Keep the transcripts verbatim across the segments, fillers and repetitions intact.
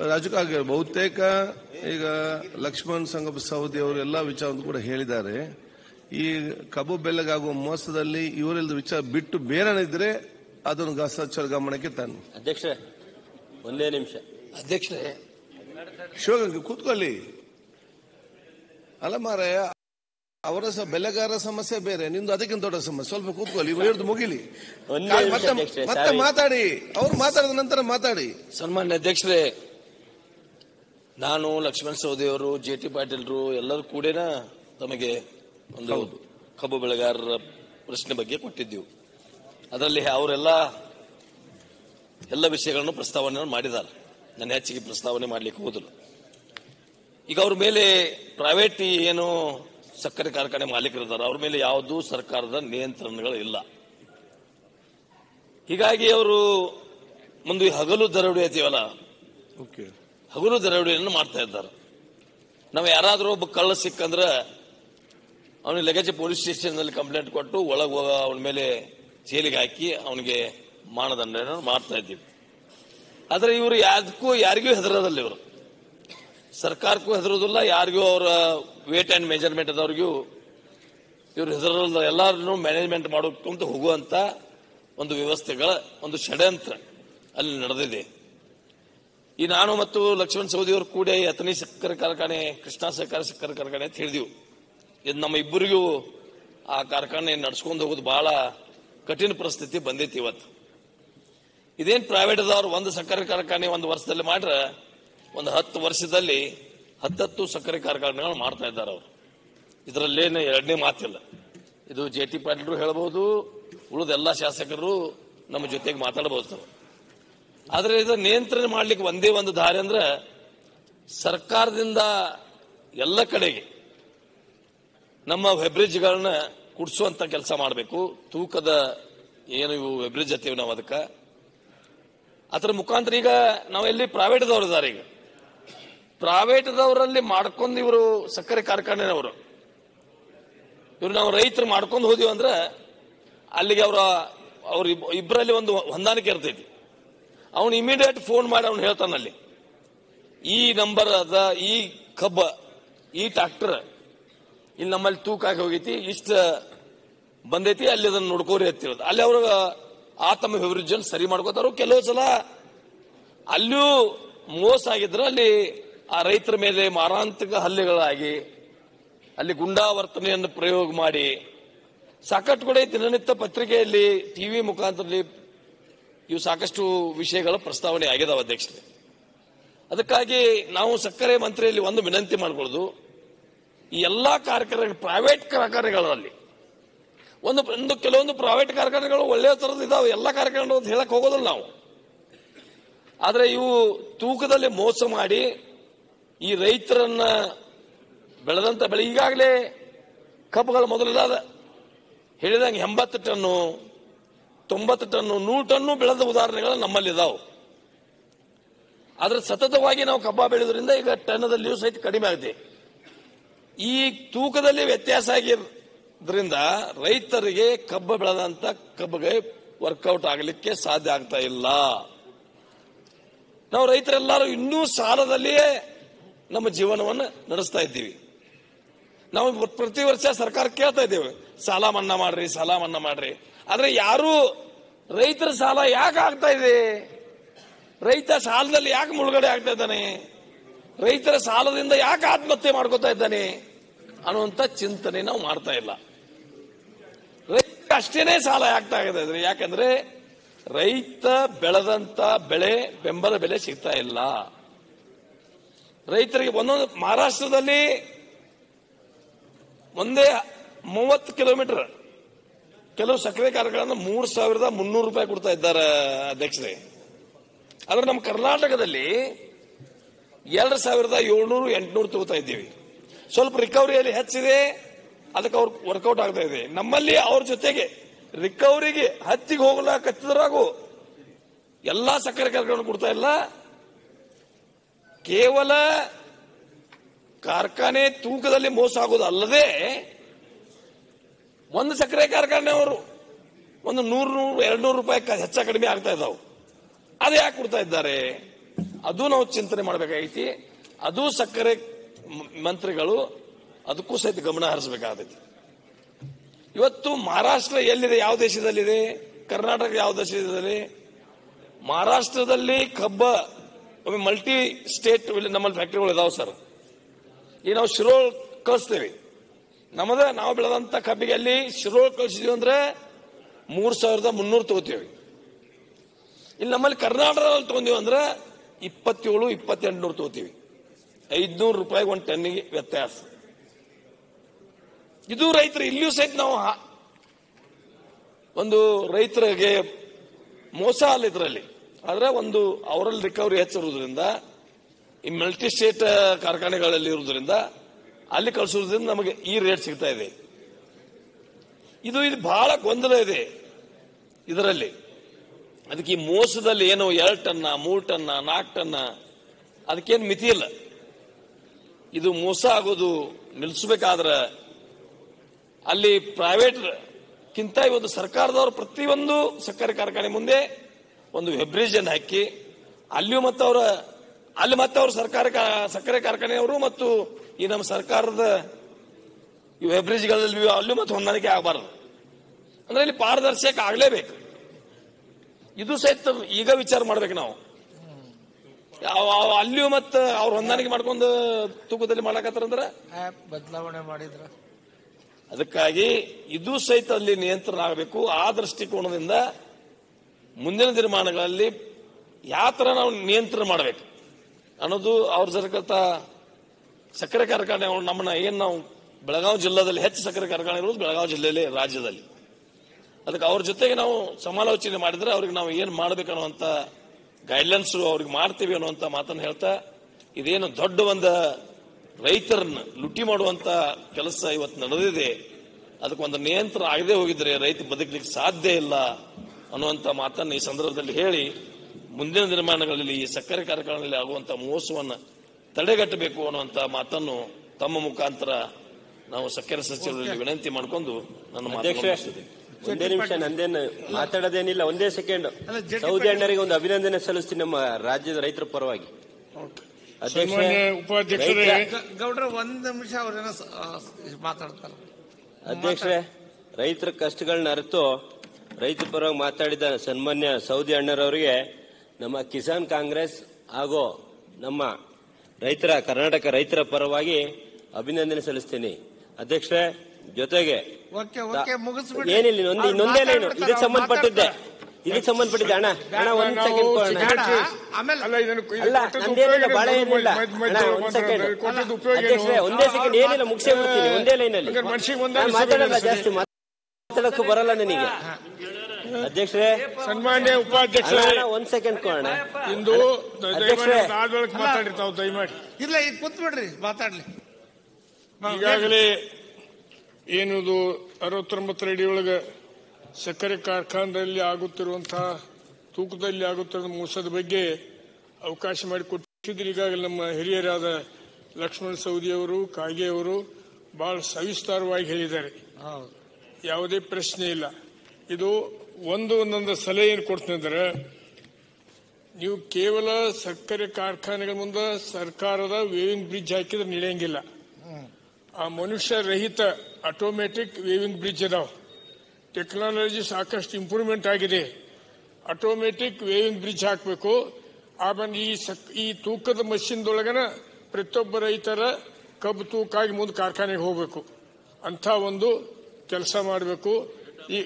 ರಾಜು ಕಾಗೆ ಬಹುತೇಕ ಈಗ ಲಕ್ಷ್ಮಣ್ ಸಂಗಪ್ಪ ಸವದಿ ಅವರು ಎಲ್ಲಾ ವಿಚಾರವನ್ನು ಕೂಡ ಹೇಳಿದ್ದಾರೆ. ಈ ಕಬ್ಬು ಬೆಲೆಗಾಗುವ ಮೋಸದಲ್ಲಿ ಇವರೆಲ್ಲದ ವಿಚಾರ ಬಿಟ್ಟು ಬೇರೆ ಇದ್ರೆ ಅದನ್ನು ಸಚಿವರ ಗಮನಕ್ಕೆ ತನ್ನಿ. ಅಧ್ಯಕ್ಷರೇ ಒಂದೇ ನಿಮಿಷ. ಅಧ್ಯಕ್ಷರೇ ಶಿವಗಂಗೆ ಕೂತ್ಕೊಳ್ಳಿ. ಅಲ್ಲ ಮಾರಾಯ, ಅವರ ಬೆಲೆಗಾರರ ಸಮಸ್ಯೆ ಬೇರೆ, ನಿಮ್ದು ಅದಕ್ಕಿಂತ ದೊಡ್ಡ ಸಮಸ್ಯೆ. ಸ್ವಲ್ಪ ಕೂತ್ಕೊಳ್ಳಿ, ಇವ್ರದ್ದು ಮುಗಿಲಿ, ಮತ್ತೆ ಮಾತಾಡಿ. ಅವ್ರು ಮಾತಾಡಿದ ನಂತರ ಮಾತಾಡಿ. ಸನ್ಮಾನ್ಯ ಅಧ್ಯಕ್ಷರೇ, ನಾನು ಲಕ್ಷ್ಮಣ್ ಸವದಿ ಅವರು, ಜೆ ಟಿ ಪಾಟೀಲ್ರು ಎಲ್ಲರೂ ಕೂಡ ತಮಗೆ ಒಂದು ಕಬ್ಬು ಬೆಳೆಗಾರರ ಪ್ರಶ್ನೆ ಬಗ್ಗೆ ಕೊಟ್ಟಿದ್ದೀವಿ. ಅದರಲ್ಲಿ ಅವರೆಲ್ಲ ಎಲ್ಲ ವಿಷಯಗಳನ್ನು ಪ್ರಸ್ತಾವನೆ ಮಾಡಿದ್ದಾರೆ. ನಾನು ಹೆಚ್ಚಿಗೆ ಪ್ರಸ್ತಾವನೆ ಮಾಡಲಿಕ್ಕೆ ಹೋದಿಲ್ಲ. ಈಗ ಅವ್ರ ಮೇಲೆ ಪ್ರೈವೇಟ್ ಏನು ಸಕ್ಕರೆ ಕಾರ್ಖಾನೆ ಮಾಲೀಕರಿದ್ದಾರೆ, ಅವ್ರ ಮೇಲೆ ಯಾವುದೂ ಸರ್ಕಾರದ ನಿಯಂತ್ರಣಗಳು ಇಲ್ಲ. ಹೀಗಾಗಿ ಅವರು ಮುಂದೆ ಹಗಲು ದರೋಡೆ ಐತೀವಲ್ಲ, ಹಗಲು ದರೋಡೆಯನ್ನು ಮಾಡ್ತಾ ಇದ್ದಾರೆ. ನಾವು ಯಾರಾದರೂ ಒಬ್ಬ ಕಳ್ಳ ಸಿಕ್ಕಂದ್ರೆ ಅವನಿಗೆ ಲಗೇಜ್ ಪೊಲೀಸ್ ಸ್ಟೇಷನ್ ನಲ್ಲಿ ಕಂಪ್ಲೇಂಟ್ ಕೊಟ್ಟು ಒಳಗೆ ಹೋಗ ಅವನ ಮೇಲೆ ಜೈಲಿಗೆ ಹಾಕಿ ಅವನಿಗೆ ಮಾನದಂಡ ಮಾಡ್ತಾ ಇದ್ದೀವಿ. ಆದ್ರೆ ಇವರು ಯಾವ್ದಕ್ಕೂ ಯಾರಿಗೂ ಹೆದರೋದಿಲ್ಲ. ಇವರು ಸರ್ಕಾರಕ್ಕೂ ಹೆದರೋದಿಲ್ಲ, ಯಾರಿಗೂ ಅವರ ವೇಟ್ ಅಂಡ್ ಮೆಜರ್ಮೆಂಟ್ ಅದವ್ರಿಗೂ ಇವರು ಹೆದರೋದಿಲ್ಲ. ಎಲ್ಲರನ್ನೂ ಮ್ಯಾನೇಜ್ಮೆಂಟ್ ಮಾಡೋಕ್ಕಂತ ಹೋಗುವಂತ ಒಂದು ವ್ಯವಸ್ಥೆಗಳ ಒಂದು ಷಡ್ಯಂತ್ರ ಅಲ್ಲಿ ನಡೆದಿದೆ. ಈ ನಾನು ಮತ್ತು ಲಕ್ಷ್ಮಣ್ ಸವದಿ ಅವರು ಕೂಡ ಅಥಣಿ ಸಕ್ಕರೆ ಕಾರ್ಖಾನೆ, ಕೃಷ್ಣಾ ಸಹಕಾರ ಸಕ್ಕರೆ ಕಾರ್ಖಾನೆ ಅಂತ ಹೇಳಿದೆವು. ಇದು ನಮ್ಮ ಇಬ್ಬರಿಗೂ ಆ ಕಾರ್ಖಾನೆ ನಡ್ಸ್ಕೊಂಡು ಹೋಗೋದು ಬಹಳ ಕಠಿಣ ಪರಿಸ್ಥಿತಿ ಬಂದೈತಿ. ಇವತ್ತು ಇದೇನು ಪ್ರೈವೇಟ್ ಅದವ್ರು ಒಂದು ಸಕ್ಕರೆ ಕಾರ್ಖಾನೆ ಒಂದು ವರ್ಷದಲ್ಲಿ ಮಾಡ್ರೆ ಒಂದು ಹತ್ತು ವರ್ಷದಲ್ಲಿ ಹತ್ತತ್ತು ಸಕ್ಕರೆ ಕಾರ್ಖಾನೆಗಳು ಮಾಡ್ತಾ ಇದ್ದಾರೆ ಅವರು. ಇದರಲ್ಲೇನು ಎರಡನೇ ಮಾತಿಲ್ಲ. ಇದು ಜೆ ಟಿ ಪಾಟೀಲ್ರು ಹೇಳಬಹುದು, ಉಳಿದ ಎಲ್ಲ ಶಾಸಕರು ನಮ್ಮ ಜೊತೆಗೆ ಮಾತಾಡಬಹುದು. ಆದ್ರೆ ಇದು ನಿಯಂತ್ರಣ ಮಾಡ್ಲಿಕ್ಕೆ ಒಂದೇ ಒಂದು ದಾರಿ ಅಂದ್ರೆ ಸರ್ಕಾರದಿಂದ ಎಲ್ಲ ಕಡೆಗೆ ನಮ್ಮ ವೆಬ್ರಿಡ್ಜ್ಗಳನ್ನ ಕುಡಿಸುವಂತ ಕೆಲಸ ಮಾಡಬೇಕು. ತೂಕದ ಏನು ಇವು ವೆಬ್ರಿಡ್ಜ್ ಹತ್ತೀವಿ ನಾವು, ಅದಕ್ಕೆ ಅದರ ಮುಖಾಂತರ ಈಗ ನಾವೆಲ್ಲಿ ಪ್ರೈವೇಟ್ದವ್ರು ಇದ್ದಾರೆ. ಈಗ ಪ್ರೈವೇಟ್ದವರಲ್ಲಿ ಮಾಡ್ಕೊಂಡು ಇವರು ಸಕ್ಕರೆ ಕಾರ್ಖಾನೆನವರು ಇವ್ರು ನಾವು ರೈತರು ಮಾಡ್ಕೊಂಡು ಹೋದಿವಿ ಅಂದ್ರೆ ಅಲ್ಲಿಗೆ ಅವರ ಅವ್ರ ಇಬ್ಬರಲ್ಲಿ ಒಂದು ಹೊಂದಾಣಿಕೆ ಇರ್ತೈತಿ. ಅವನು ಇಮಿಡಿಯೇಟ್ ಫೋನ್ ಮಾಡಿ ಅವ್ನು ಹೇಳ್ತಾನಲ್ಲಿ, ಈ ನಂಬರ್ ಅದ, ಈ ಕಬ್ಬ, ಈ ಟ್ರಾಕ್ಟರ್ ಇಲ್ಲಿ ನಮ್ಮಲ್ಲಿ ತೂಕ ಆಗಿ ಹೋಗೈತಿ, ಇಷ್ಟ ಬಂದೈತಿ, ಅಲ್ಲಿ ಅದನ್ನ ನೋಡ್ಕೋರಿ ಹತ್ತಿರೋದು. ಅಲ್ಲಿ ಅವ್ರ ಆ ತಮ್ಮ ವಿವರಿಜನ್ ಸರಿ ಮಾಡ್ಕೋತಾರು. ಕೆಲವು ಸಲ ಅಲ್ಲಿಯೂ ಮೋಸ ಆಗಿದ್ರೆ ಅಲ್ಲಿ ಆ ರೈತರ ಮೇಲೆ ಮಾರಾಂತಿಕ ಹಲ್ಲೆಗಳಾಗಿ ಅಲ್ಲಿ ಗುಂಡಾವರ್ತನೆಯನ್ನು ಪ್ರಯೋಗ ಮಾಡಿ ಸಾಕಷ್ಟು ಕೂಡ ದಿನನಿತ್ಯ ಪತ್ರಿಕೆಯಲ್ಲಿ, ಟಿವಿ ಮುಖಾಂತರದಲ್ಲಿ ಇವು ಸಾಕಷ್ಟು ವಿಷಯಗಳ ಪ್ರಸ್ತಾವನೆ ಆಗಿದಾವೆ ಅಧ್ಯಕ್ಷರೇ. ಅದಕ್ಕಾಗಿ ನಾವು ಸಕ್ಕರೆ ಮಂತ್ರಿಯಲ್ಲಿ ಒಂದು ವಿನಂತಿ ಮಾಡಿಕೊಳ್ಳೋದು, ಈ ಎಲ್ಲಾ ಕಾರ್ಖಾನೆ ಪ್ರೈವೇಟ್ ಕಾರ್ಖಾನೆಗಳಲ್ಲಿ ಒಂದು ಒಂದು ಕೆಲವೊಂದು ಪ್ರೈವೇಟ್ ಕಾರ್ಖಾನೆಗಳು ಒಳ್ಳೆಯ ತರದ್ದು ಇದಾವೆ, ಎಲ್ಲ ಕಾರ್ಖಾನೆಗಳು ಅಂತ ಹೇಳಕ್ ಹೋಗೋದಿಲ್ಲ ನಾವು. ಆದ್ರೆ ಇವು ತೂಕದಲ್ಲಿ ಮೋಸ ಮಾಡಿ ಈ ರೈತರನ್ನ ಬೆಳೆದಂತ ಬೆಳೆ, ಈಗಾಗಲೇ ಕಬ್ಬುಗಳ ಮೊದಲಿದಾದ ಹೇಳಿದಂಗೆ ಎಂಬತ್ತು ಟನ್ನು, ತೊಂಬತ್ತು ಟನ್ನು, ನೂರು ಟನ್ನು ಬೆಳೆದ ಉದಾಹರಣೆಗಳು ನಮ್ಮಲ್ಲಿ ಇದಾವೆ. ಆದ್ರೆ ಸತತವಾಗಿ ನಾವು ಕಬ್ಬ ಬೆಳೆದ್ರಿಂದ ಈಗ ಟನ್ನದಲ್ಲಿಯೂ ಸಹಿತ ಕಡಿಮೆ ಆಗಿದೆ. ಈ ತೂಕದಲ್ಲಿ ವ್ಯತ್ಯಾಸ ಆಗಿದ್ರಿಂದ ರೈತರಿಗೆ ಕಬ್ಬು ಬೆಳೆದಂತ ಕಬ್ಬಿಗೆ ವರ್ಕೌಟ್ ಆಗಲಿಕ್ಕೆ ಸಾಧ್ಯ ಆಗ್ತಾ ಇಲ್ಲ. ನಾವು ರೈತರೆಲ್ಲರೂ ಇನ್ನೂ ಸಾಲದಲ್ಲಿಯೇ ನಮ್ಮ ಜೀವನವನ್ನು ನಡೆಸ್ತಾ ಇದ್ದೀವಿ. ನಾವು ಪ್ರತಿ ವರ್ಷ ಸರ್ಕಾರ ಕೇಳ್ತಾ ಇದ್ದೇವೆ, ಸಾಲ ಮನ್ನಾ ಮಾಡ್ರಿ, ಸಾಲ ಮನ್ನಾ ಮಾಡ್ರಿ. ಆದ್ರೆ ಯಾರು ರೈತರ ಸಾಲ ಯಾಕೆ ಆಗ್ತಾ ಇದೆ, ರೈತ ಸಾಲದಲ್ಲಿ ಯಾಕೆ ಮುಳುಗಡೆ ಆಗ್ತಾ ಇದ್ದಾನೆ, ರೈತರ ಸಾಲದಿಂದ ಯಾಕೆ ಆತ್ಮಹತ್ಯೆ ಮಾಡ್ಕೋತಾ ಇದ್ದಾನೆ ಅನ್ನುವಂತ ಚಿಂತನೆ ನಾವು ಮಾಡ್ತಾ ಇಲ್ಲ. ರೈತ ಅಷ್ಟೇನೆ ಸಾಲ ಆಗ್ತಾ ಇದೆ, ಯಾಕಂದ್ರೆ ರೈತ ಬೆಳೆದಂತ ಬೆಳೆ ಬೆಂಬಲ ಬೆಲೆ ಸಿಗ್ತಾ ಇಲ್ಲ ರೈತರಿಗೆ. ಒಂದೊಂದು ಮಹಾರಾಷ್ಟ್ರದಲ್ಲಿ ಒಂದೇ ಮೂವತ್ತು ಕಿಲೋಮೀಟರ್ ಕೆಲವು ಸಕ್ಕರೆ ಕಾರ್ಖಾನೆ ಮೂರ್ ಸಾವಿರದ ಮುನ್ನೂರು ರೂಪಾಯಿ ಕೊಡ್ತಾ ಇದ್ದಾರೆ ಅಧ್ಯಕ್ಷರೇ. ಆದ್ರೆ ನಮ್ಮ ಕರ್ನಾಟಕದಲ್ಲಿ ಎರಡು ಸಾವಿರದ ಏಳ್ನೂರು ಎಂಟುನೂರು ತಗೋತಾ ಇದ್ದೀವಿ. ಸ್ವಲ್ಪ ರಿಕವರಿಯಲ್ಲಿ ಹೆಚ್ಚಿದೆ, ಅದಕ್ಕೆ ಅವ್ರು ವರ್ಕೌಟ್ ಆಗ್ತಾ ಇದೆ. ನಮ್ಮಲ್ಲಿ ಅವ್ರ ಜೊತೆಗೆ ರಿಕವರಿಗೆ ಹತ್ತಿಗೆ ಹೋಗ್ಲಾಕತ್ತಿದ್ರಾಗೂ ಎಲ್ಲಾ ಸಕ್ಕರೆ ಕಾರ್ಖಾನೆ ಕೊಡ್ತಾ ಇಲ್ಲ. ಕೇವಲ ಕಾರ್ಖಾನೆ ತೂಕದಲ್ಲಿ ಮೋಸ ಆಗೋದು ಅಲ್ಲದೆ ಒಂದು ಸಕ್ಕರೆ ಕಾರ್ಖಾನೆಯವರು ಒಂದು ನೂರು ನೂರು ಎರಡು ನೂರು ರೂಪಾಯಿ ಹೆಚ್ಚ ಕಡಿಮೆ ಆಗ್ತಾ ಇದ್ದಾವೆ. ಅದು ಯಾಕೆ ಕೊಡ್ತಾ ಇದ್ದಾರೆ? ಅದು ನಾವು ಚಿಂತನೆ ಮಾಡಬೇಕಾಗೈತಿ. ಅದು ಸಕ್ಕರೆ ಮಂತ್ರಿಗಳು ಅದಕ್ಕೂ ಸಹಿತ ಗಮನ ಹರಿಸಬೇಕಾಗೈತಿ. ಇವತ್ತು ಮಹಾರಾಷ್ಟ್ರ ಎಲ್ಲಿದೆ, ಯಾವ ದೇಶದಲ್ಲಿದೆ, ಕರ್ನಾಟಕ ಯಾವ ದೇಶದಲ್ಲಿ? ಮಹಾರಾಷ್ಟ್ರದಲ್ಲಿ ಕಬ್ಬ ಮಲ್ಟಿ ಸ್ಟೇಟ್ ನಮ್ಮಲ್ಲಿ ಫ್ಯಾಕ್ಟರಿಗಳು ಇದಾವೆ ಸರ್. ಈಗ ನಾವು ಶಿರೋಳ್ ಕಳಿಸ್ತೇವೆ, ನಮ್ಮದ ನಾವು ಬೆಳೆದಂತ ಕಬ್ಬಿಗೆ ಅಲ್ಲಿ ಶಿರೋಳ್ ಕಳಿಸಿದ್ವಿ ಅಂದ್ರೆ ಮೂರ್ ಸಾವಿರದ ಮುನ್ನೂರು ತಗೋತೀವಿ. ಇಲ್ಲಿ ನಮ್ಮಲ್ಲಿ ಕರ್ನಾಟಕದಲ್ಲಿ ತಗೊಂಡಿವಿ ಅಂದ್ರೆ ಇಪ್ಪತ್ತೇಳು ಇಪ್ಪತ್ತೆಂಟು ನೂರು ತಗೋತೀವಿ. ಐದ್ನೂರು ರೂಪಾಯಿಗೆ ಒಂದು ಟನ್ನಿಗೆ ವ್ಯತ್ಯಾಸ. ಇದು ರೈತರು ಇಲ್ಲಿಯೂ ಸಹಿತ ನಾವು ಒಂದು ರೈತರಿಗೆ ಮೋಸ ಅಲ್ಲ ಇದರಲ್ಲಿ. ಆದ್ರೆ ಒಂದು ಅವರಲ್ಲಿ ರಿಕವರಿ ಹೆಚ್ಚಿರುವುದರಿಂದ, ಈ ಮಲ್ಟಿ ಸ್ಟೇಟ್ ಕಾರ್ಖಾನೆಗಳಲ್ಲಿ ಇರುವುದರಿಂದ ಅಲ್ಲಿ ಕಳಿಸುವುದರಿಂದ ನಮಗೆ ಈ ರೇಟ್ ಸಿಗ್ತಾ ಇದೆ. ಇದು ಇದು ಬಹಳ ಗೊಂದಲ ಇದೆ ಇದರಲ್ಲಿ. ಅದಕ್ಕೆ ಈ ಮೋಸದಲ್ಲಿ ಏನು ಎರಡು ಟನ್ನ ಮೂರು ಟನ್ನ ನಾಲ್ಕು ಟನ್ನ ಅದಕ್ಕೇನು ಮಿತಿ ಇಲ್ಲ. ಇದು ಮೋಸ ಆಗೋದು ನಿಲ್ಲಿಸಬೇಕಾದ್ರೆ ಅಲ್ಲಿ ಪ್ರೈವೇಟ್ ಕಿಂತ ಇವತ್ತು ಸರ್ಕಾರದವರು ಪ್ರತಿಯೊಂದು ಸಕ್ಕರೆ ಕಾರ್ಖಾನೆ ಮುಂದೆ ಒಂದು ವೆಬ್ರಿಜ್ ಅನ್ನು ಹಾಕಿ ಅಲ್ಲಿಯೂ ಮತ್ತು ಅವರ ಅಲ್ಲಿ ಮತ್ತೆ ಅವರು ಸರ್ಕಾರ ಸಕ್ಕರೆ ಕಾರ್ಖಾನೆಯವರು ಮತ್ತು ಈ ನಮ್ಮ ಸರ್ಕಾರದ ಈ ವೆಬ್ರಿಜ್ಗಳಲ್ಲಿ ಅಲ್ಲೂ ಮತ್ತೆ ಹೊಂದಾಣಿಕೆ ಆಗಬಾರದು. ಅಂದ್ರೆ ಇಲ್ಲಿ ಪಾರದರ್ಶಕ ಆಗಲೇಬೇಕು. ಇದು ಸಹಿತ ಈಗ ವಿಚಾರ ಮಾಡ್ಬೇಕು ನಾವು. ಅಲ್ಲಿಯೂ ಮತ್ತೆ ಅವ್ರು ಹೊಂದಾಣಿಕೆ ಮಾಡ್ಕೊಂಡು ತೂಕದಲ್ಲಿ ಮಾಡಕತ್ತಾರಂದ್ರ ಬದಲಾವಣೆ ಮಾಡಿದ್ರ ಅದಕ್ಕಾಗಿ ಇದು ಸಹಿತ ಅಲ್ಲಿ ನಿಯಂತ್ರಣ ಆಗಬೇಕು. ಆ ದೃಷ್ಟಿಕೋನದಿಂದ ಮುಂದಿನ ದಿನಮಾನಗಳಲ್ಲಿ ಯಾವ ತರ ನಾವು ನಿಯಂತ್ರಣ ಮಾಡಬೇಕು ಅನ್ನೋದು ಅವ್ರ ಜರಕತ್ತ ಸಕ್ಕರೆ ಕಾರ್ಖಾನೆ ನಮ್ಮನ್ನ ಏನ್ ನಾವು ಬೆಳಗಾವಿ ಜಿಲ್ಲಾದಲ್ಲಿ ಹೆಚ್ಚು ಸಕ್ಕರೆ ಕಾರ್ಖಾನೆ ಇರುವುದು ಬೆಳಗಾವಿ ಜಿಲ್ಲೆಯಲ್ಲಿ, ರಾಜ್ಯದಲ್ಲಿ. ಅದಕ್ಕೆ ಅವ್ರ ಜೊತೆಗೆ ನಾವು ಸಮಾಲೋಚನೆ ಮಾಡಿದ್ರೆ ಅವ್ರಿಗೆ ನಾವು ಏನ್ ಮಾಡ್ಬೇಕು ಅನ್ನುವಂತ ಗೈಡ್ಲೈನ್ಸ್ ಅವ್ರಿಗೆ ಮಾಡ್ತೀವಿ ಅನ್ನುವಂತ ಮಾತನ್ನು ಹೇಳ್ತಾ, ಇದೇನು ದೊಡ್ಡ ಒಂದು ರೈತರನ್ನ ಲುಟಿ ಮಾಡುವಂತ ಕೆಲಸ ಇವತ್ತು ನಡೆದಿದೆ. ಅದಕ್ಕೆ ಒಂದು ನಿಯಂತ್ರಣ ಆಗದೆ ಹೋಗಿದ್ರೆ ರೈತ ಬದುಕಲಿಕ್ಕೆ ಸಾಧ್ಯ ಇಲ್ಲ ಅನ್ನುವಂತ ಮಾತನ್ನು ಈ ಸಂದರ್ಭದಲ್ಲಿ ಹೇಳಿ, ಮುಂದಿನ ದಿನಮಾನಗಳಲ್ಲಿ ಈ ಸಕ್ಕರೆ ಕಾರ್ಖಾನೆಯಲ್ಲಿ ಆಗುವಂತಹ ಮೋಸವನ್ನು ತಡೆಗಟ್ಟಬೇಕು ಅನ್ನುವಂತ ಮಾತನ್ನು ತಮ್ಮ ಮುಖಾಂತರ ನಾವು ಸಕ್ಕರೆ ಸಚಿವರಲ್ಲಿ ವಿನಂತಿ ಮಾಡಿಕೊಂಡು ನನ್ನ ಮಾತು ಒಂದೇ ನಿಮಿಷ, ನಂದೇನು ಮಾತಾಡೋದೇನಿಲ್ಲ, ಒಂದೇ ಸೆಕೆಂಡ್. ಸೌದಿ ಅಣ್ಣರಿಗೆ ಒಂದು ಅಭಿನಂದನೆ ಸಲ್ಲಿಸ್ತೀನಿ ನಮ್ಮ ರಾಜ್ಯದ ರೈತರ ಪರವಾಗಿ. ಉಪಾಧ್ಯಕ್ಷರೇ ಗೌಡ್ರ ಒಂದ್ ನಿಮಿಷ ಅವ್ರೇನೋ ಮಾತಾಡ್ತಾರೆ. ಅಧ್ಯಕ್ಷರೇ, ರೈತರ ಕಷ್ಟಗಳನ್ನ ಅರಿತು ರೈತರ ಪರವಾಗಿ ಮಾತಾಡಿದ ಸನ್ಮಾನ್ಯ ಸೌದಿ ಅಣ್ಣರವರಿಗೆ ನಮ್ಮ ಕಿಸಾನ್ ಕಾಂಗ್ರೆಸ್ ಹಾಗೂ ನಮ್ಮ ರೈತರ ಕರ್ನಾಟಕ ರೈತರ ಪರವಾಗಿ ಅಭಿನಂದನೆ ಸಲ್ಲಿಸ್ತೀನಿ. ಅಧ್ಯಕ್ಷರೇ, ಜೊತೆಗೆ ಏನಿಲ್ಲ, ಇನ್ನೊಂದೇ ಲೈನು ಇದಕ್ಕೆ ಸಂಬಂಧಪಟ್ಟಿದ್ದೆ ಇದಕ್ಕೆ ಸಂಬಂಧಪಟ್ಟಿದ್ದೆ ಅಣ್ಣ ಅಣ್ಣ ಒಂದ್ ಸೆಕೆಂಡ್ ಅಲ್ಲ, ನಂದೇನಿಲ್ಲ, ಬಾಳ ಏನಿಲ್ಲ ಅಣ್ಣ, ಒಂದ್ ಸೆಕೆಂಡ್ ಅಧ್ಯಕ್ಷರೇ, ಒಂದೇ ಸೆಕೆಂಡ್ ಏನಿಲ್ಲ, ಮುಗಿಸೇ ಬಿಡ್ತೀನಿ ಒಂದೇ ಲೈನಲ್ಲಿ. ಮಾತಾಡಲ್ಲ, ಜಾಸ್ತಿ ಮಾತಾಡಕ್ಕೂ ಬರಲ್ಲ ನನಗೆ. ಅಧ್ಯಕ್ಷರೇ, ಸನ್ಮಾನ್ಯ ಉಪಾಧ್ಯಕ್ಷರೇ ಒಂದ್ ಸೆಕೆಂಡ್ ಕೋಣ ಇಂದು ಮಾತಾಡಿರ್ತಾವ, ದಯಮಾಡಿ ಇಲ್ಲ ಈಗ ಕೂತ್ಬಿಡ್ರಿ ಮಾತಾಡ್ಲಿ. ಈಗಾಗಲೇ ಏನುದು ಅರವತ್ತೊಂಬತ್ತು ಅಡಿ ಒಳಗೆ ಸಕ್ಕರೆ ಕಾರ್ಖಾನೆಯಲ್ಲಿ ಆಗುತ್ತಿರುವಂತಹ ತೂಕದಲ್ಲಿ ಆಗುತ್ತಿರುವ ಮೋಸದ ಬಗ್ಗೆ ಅವಕಾಶ ಮಾಡಿಕೊಟ್ಟಿದ್ರು. ಈಗಾಗಲೇ ನಮ್ಮ ಹಿರಿಯರಾದ ಲಕ್ಷ್ಮಣ ಸವದಿಯವರು, ಕಾಗೆಯವರು ಬಹಳ ಸವಿಸ್ತಾರವಾಗಿ ಹೇಳಿದ್ದಾರೆ, ಯಾವುದೇ ಪ್ರಶ್ನೆ ಇಲ್ಲ. ಇದು ಒಂದು ಒಂದೊಂದು ಸಲಹೆ ಏನು ಕೊಡ್ತೀನಿ ಅಂದ್ರೆ, ನೀವು ಕೇವಲ ಸಕ್ಕರೆ ಕಾರ್ಖಾನೆಗಳ ಮುಂದೆ ಸರ್ಕಾರದ ವೇವಿಂಗ್ ಬ್ರಿಡ್ಜ್ ಹಾಕಿದ್ರೆ ನಡೆಯಂಗಿಲ್ಲ. ಆ ಮನುಷ್ಯ ರಹಿತ ಆಟೋಮೆಟಿಕ್ ವೇವಿಂಗ್ ಬ್ರಿಡ್ಜ್ ಅದಾವ. ಟೆಕ್ನಾಲಜಿ ಸಾಕಷ್ಟು ಇಂಪ್ರೂವ್ಮೆಂಟ್ ಆಗಿದೆ. ಆಟೋಮೆಟಿಕ್ ವೇವಿಂಗ್ ಬ್ರಿಡ್ಜ್ ಹಾಕಬೇಕು. ಆಮೇಲೆ ಈ ಈ ತೂಕದ ಮಷಿನ್ದೊಳಗನ ಪ್ರತಿಯೊಬ್ಬ ರೈತರ ಕಬ್ಬು ತೂಕಾಗಿ ಮುಂದೆ ಕಾರ್ಖಾನೆಗೆ ಹೋಗಬೇಕು. ಅಂತ ಒಂದು ಕೆಲಸ ಮಾಡಬೇಕು. ಈ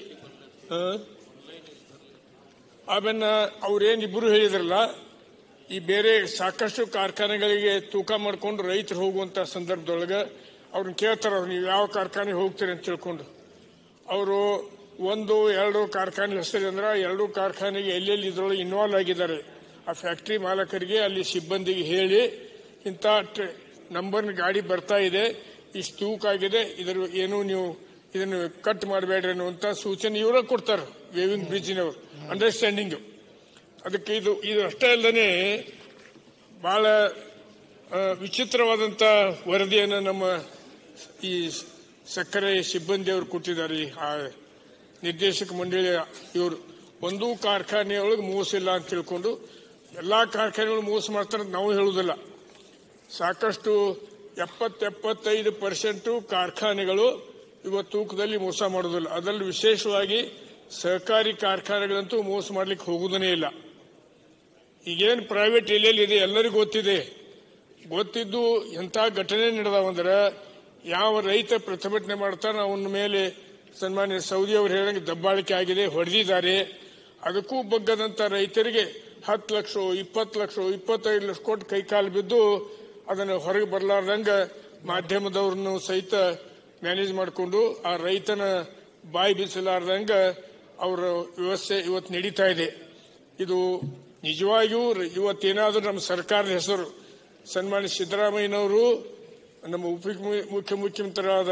ಆಮೇಲೆ ಅವ್ರೇನಿಬ್ರು ಹೇಳಿದ್ರಲ್ಲ, ಈ ಬೇರೆ ಸಾಕಷ್ಟು ಕಾರ್ಖಾನೆಗಳಿಗೆ ತೂಕ ಮಾಡಿಕೊಂಡು ರೈತರು ಹೋಗುವಂತ ಸಂದರ್ಭದೊಳಗೆ ಅವ್ರನ್ನ ಕೇಳ್ತಾರ, ನೀವು ಯಾವ ಕಾರ್ಖಾನೆಗೆ ಹೋಗ್ತೀರಿ ಅಂತ ತಿಳ್ಕೊಂಡು. ಅವರು ಒಂದು ಎರಡು ಕಾರ್ಖಾನೆ ಹೆಸರು ಅಂದ್ರೆ ಎರಡು ಕಾರ್ಖಾನೆಗೆ ಎಲ್ಲೆಲ್ಲಿ ಇದ್ರೊಳಗೆ ಇನ್ವಾಲ್ವ್ ಆಗಿದ್ದಾರೆ ಆ ಫ್ಯಾಕ್ಟರಿ ಮಾಲಕರಿಗೆ, ಅಲ್ಲಿ ಸಿಬ್ಬಂದಿಗೆ ಹೇಳಿ, ಇಂಥ ನಂಬರ್ ಗಾಡಿ ಬರ್ತಾ ಇದೆ, ಇಷ್ಟು ತೂಕ ಆಗಿದೆ, ಇದರ ಏನು ನೀವು ಇದನ್ನು ಕಟ್ ಮಾಡಬೇಡ್ರಿ ಅನ್ನುವಂತ ಸೂಚನೆ ಇವರ ಕೊಡ್ತಾರೆ, ವೇವಿಂಗ್ ಬ್ರಿಡ್ಜಿನವರು. ಅಂಡರ್ಸ್ಟ್ಯಾಂಡಿಂಗ್ ಅದಕ್ಕೆ ಇದು ಇದು ಅಷ್ಟೇ ಅಲ್ಲದೆ ಬಹಳ ವಿಚಿತ್ರವಾದಂತ ವರದಿಯನ್ನು ನಮ್ಮ ಈ ಸಕ್ಕರೆ ಸಿಬ್ಬಂದಿಯವರು ಕೊಟ್ಟಿದ್ದಾರೆ. ಆ ನಿರ್ದೇಶಕ ಮಂಡಳಿ ಇವರು ಒಂದು ಕಾರ್ಖಾನೆಯೊಳಗೆ ಮೋಸ ಇಲ್ಲ ಅಂತ ತಿಳ್ಕೊಂಡು ಎಲ್ಲಾ ಕಾರ್ಖಾನೆಗಳು ಮೋಸ ಮಾಡ್ತಾರೆ ನಾವು ಹೇಳುವುದಿಲ್ಲ. ಸಾಕಷ್ಟು ಎಪ್ಪತ್ತೆಪ್ಪತ್ತೈದು ಪರ್ಸೆಂಟ್ ಕಾರ್ಖಾನೆಗಳು ಇವತ್ತು ತೂಕದಲ್ಲಿ ಮೋಸ ಮಾಡುವುದಿಲ್ಲ. ಅದರಲ್ಲಿ ವಿಶೇಷವಾಗಿ ಸಹಕಾರಿ ಕಾರ್ಖಾನೆಗಳಂತೂ ಮೋಸ ಮಾಡ್ಲಿಕ್ಕೆ ಹೋಗುವುದೇ ಇಲ್ಲ. ಈಗೇನು ಪ್ರೈವೇಟ್ ಎಲ್ಲೆಲ್ಲಿ ಇದೆ ಎಲ್ಲರಿಗೂ ಗೊತ್ತಿದೆ. ಗೊತ್ತಿದ್ದು ಎಂಥ ಘಟನೆ ನಡೆದಾವಂದ್ರೆ ಯಾವ ರೈತ ಪ್ರತಿಭಟನೆ ಮಾಡ್ತಾನೆ ಅವನ ಮೇಲೆ ಸನ್ಮಾನ್ಯ ಸೌದಿ ಅವರು ಹೇಳಂಗೆ ದಬ್ಬಾಳಿಕೆ ಆಗಿದೆ, ಹೊಡೆದಿದ್ದಾರೆ. ಅದಕ್ಕೂ ಬಗ್ಗದಂತ ರೈತರಿಗೆ ಹತ್ತು ಲಕ್ಷ ಇಪ್ಪತ್ತು ಲಕ್ಷ ಇಪ್ಪತ್ತೈದು ಲಕ್ಷ ಕೊಟ್ಟು ಕೈಕಾಲು ಬಿದ್ದು ಅದನ್ನು ಹೊರಗೆ ಬರಲಾರ್ದಂಗ ಮಾಧ್ಯಮದವ್ರನ್ನು ಸಹಿತ ಮ್ಯಾನೇಜ್ ಮಾಡಿಕೊಂಡು ಆ ರೈತನ ಬಾಯಿ ಬಿಸಲಾರ್ದಂಗ ಅವರ ವ್ಯವಸ್ಥೆ ಇವತ್ತು ನಡೀತಾ ಇದೆ. ಇದು ನಿಜವಾಗಿಯೂ ಇವತ್ತೇನಾದರೂ ನಮ್ಮ ಸರ್ಕಾರದ ಹೆಸರು ಸನ್ಮಾನ್ಯ ಸಿದ್ದರಾಮಯ್ಯನವರು, ನಮ್ಮ ಉಪ ಮುಖ್ಯ ಮುಖ್ಯಮಂತ್ರಿಯಾದ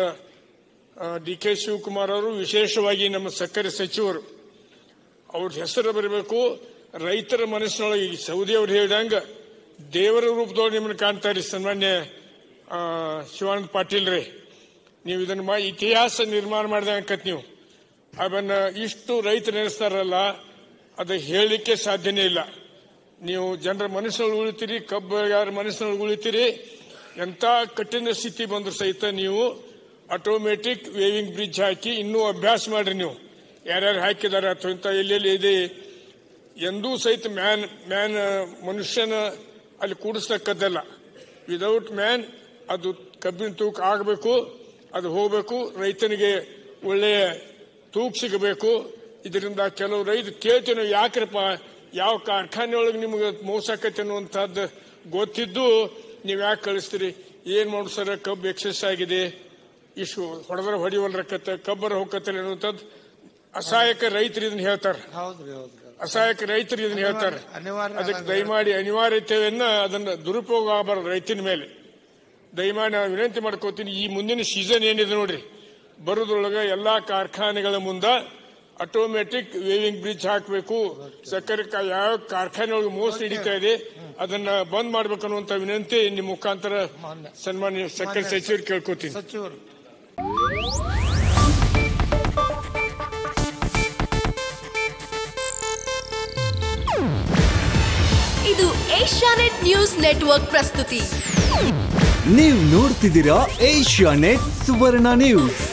ಡಿ ಕೆ ಶಿವಕುಮಾರ್ ಅವರು, ವಿಶೇಷವಾಗಿ ನಮ್ಮ ಸಕ್ಕರೆ ಸಚಿವರು ಅವ್ರ ಹೆಸರು ಬರಬೇಕು. ರೈತರ ಮನಸ್ಸಿನೊಳಗೆ ಸೌದಿ ಅವರು ಹೇಳಿದಂಗ ದೇವರ ರೂಪದೊಳಗೆ ನಿಮ್ಮನ್ನು ಕಾಣ್ತಾರೆ ಸನ್ಮಾನ್ಯ ಶಿವಾನಂದ ಪಾಟೀಲ್ ರೇ. ನೀವು ಇದನ್ನ ಇತಿಹಾಸ ನಿರ್ಮಾಣ ಮಾಡಿದಂಕತ್ ನೀವು ಅದನ್ನ ಇಷ್ಟು ರೈತರು ನೆನೆಸ್ತಾರಲ್ಲ, ಅದು ಹೇಳಲಿಕ್ಕೆ ಸಾಧ್ಯನೇ ಇಲ್ಲ. ನೀವು ಜನರ ಮನಸ್ಸಿನೊಳಗೆ ಉಳಿತೀರಿ, ಕಬ್ಬಗಾರ ಮನಸ್ಸಿನೊಳಗೆ ಉಳಿತೀರಿ. ಎಂತ ಕಠಿಣ ಸ್ಥಿತಿ ಬಂದ್ರು ಸಹಿತ ನೀವು ಆಟೋಮೆಟಿಕ್ ವೇವಿಂಗ್ ಬ್ರಿಡ್ಜ್ ಹಾಕಿ ಇನ್ನೂ ಅಭ್ಯಾಸ ಮಾಡ್ರಿ. ನೀವು ಯಾರ್ಯಾರು ಹಾಕಿದ್ದಾರೆ ಅಥವಾ ಇಂಥ ಎಲ್ಲೆಲ್ಲಿ ಇದೆ ಎಂದೂ ಸಹಿತ ಮ್ಯಾನ್ ಮ್ಯಾನ್ ಮನುಷ್ಯನ ಅಲ್ಲಿ ಕೂಡಿಸ್ತಕ್ಕದ್ದಲ್ಲ. ವಿದೌಟ್ ಮ್ಯಾನ್ ಅದು ಕಬ್ಬಿನ ತೂಕ ಆಗಬೇಕು, ಅದು ಹೋಗಬೇಕು, ರೈತನಿಗೆ ಒಳ್ಳೆಯ ತೂಕ ಸಿಗಬೇಕು. ಇದರಿಂದ ಕೆಲವು ರೈತ ಕೇಳ್ತೀವಿ, ಯಾಕ್ರಪ್ಪ ಯಾವ ಕಾರ್ಖಾನೆ ಒಳಗೆ ನಿಮ್ಗೆ ಮೋಸಕತೆ ಅನ್ನುವಂಥದ್ದು ಗೊತ್ತಿದ್ದು ನೀವು ಯಾಕೆ ಕಳಿಸ್ತೀರಿ? ಏನ್ ಮಾಡು ಸರ್, ಕಬ್ಬು ಎಕ್ಸೆಸ್ ಆಗಿದೆ, ಇಷ್ಟು ಹೊಡೆದ್ರೆ ಹೊಡಿವಲ್ರಕತ್ತೆ, ಕಬ್ಬರ ಹೋಗತ್ತೆ ಅನ್ನುವಂಥದ್ದು ಅಸಹಾಯಕ ರೈತರು ಇದನ್ನ ಹೇಳ್ತಾರೆ. ಅಸಹಾಯಕ ರೈತರು ಇದನ್ನ ಹೇಳ್ತಾರೆ. ಅದಕ್ಕೆ ದಯಮಾಡಿ ಅನಿವಾರ್ಯತೆಯನ್ನ ಅದನ್ನ ದುರುಪಯೋಗ ಆಗಬಾರದು ರೈತನ ಮೇಲೆ. ದಯಮಾಡಿ ನಾನು ವಿನಂತಿ ಮಾಡ್ಕೋತೀನಿ, ಈ ಮುಂದಿನ ಸೀಸನ್ ಏನಿದೆ ನೋಡ್ರಿ, ಬರೋದ್ರೊಳಗೆ ಎಲ್ಲಾ ಕಾರ್ಖಾನೆಗಳ ಮುಂದ ಆಟೋಮೆಟಿಕ್ ವೇವಿಂಗ್ ಬ್ರಿಡ್ಜ್ ಹಾಕಬೇಕು. ಸಕ್ಕರೆ ಯಾವ ಕಾರ್ಖಾನೆ ಒಳಗೆ ಮೋಸ ನಡೀತಾ ಇದೆ ಅದನ್ನ ಬಂದ್ ಮಾಡ್ಬೇಕು ಅನ್ನುವಂತ ವಿನಂತಿ ನಿಮ್ಮ ಮುಖಾಂತರ ಸನ್ಮಾನ್ಯ ಸಕ್ಕರೆ ಸಚಿವರು ಕೇಳ್ಕೊತೀನಿ. ಸಚಿವರು ಇದು ಏಷ್ಯಾನೆಟ್ ನ್ಯೂಸ್ ನೆಟ್ವರ್ಕ್ ಪ್ರಸ್ತುತಿ. ನೀವು ನೋಡ್ತಿದ್ದೀರಾ ಏಷ್ಯಾನೆಟ್ ಸುವರ್ಣ ನ್ಯೂಸ್.